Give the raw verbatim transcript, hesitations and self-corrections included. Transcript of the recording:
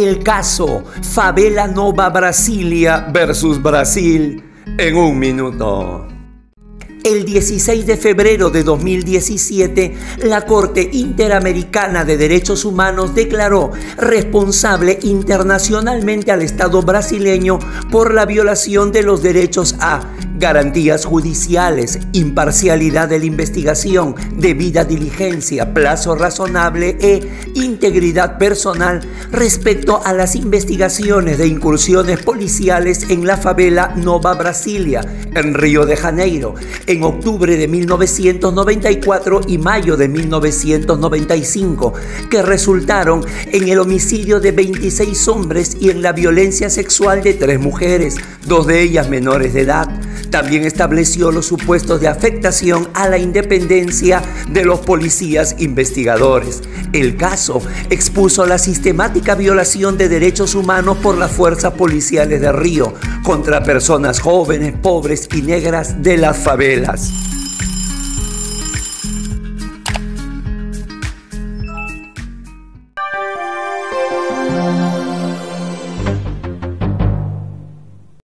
El caso Favela Nova Brasilia versus Brasil en un minuto. El dieciséis de febrero de dos mil diecisiete, la Corte Interamericana de Derechos Humanos declaró responsable internacionalmente al Estado brasileño por la violación de los derechos a garantías judiciales, imparcialidad de la investigación, debida diligencia, plazo razonable e integridad personal respecto a las investigaciones de incursiones policiales en la favela Nova Brasilia, en Río de Janeiro, en octubre de mil novecientos noventa y cuatro y mayo de mil novecientos noventa y cinco, que resultaron en el homicidio de veintiséis hombres y en la violencia sexual de tres mujeres, dos de ellas menores de edad. También estableció los supuestos de afectación a la independencia de los policías investigadores. El caso expuso la sistemática violación de derechos humanos por las fuerzas policiales de Río contra personas jóvenes, pobres y negras de las favelas.